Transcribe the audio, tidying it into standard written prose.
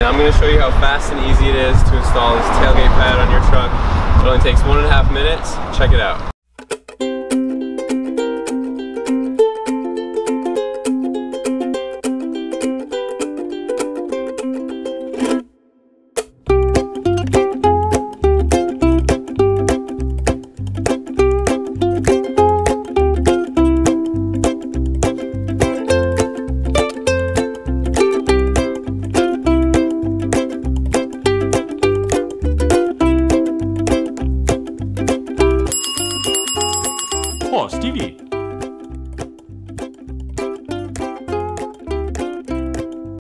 Now I'm going to show you how fast and easy it is to install this tailgate pad on your truck. It only takes 1.5 minutes. Check it out.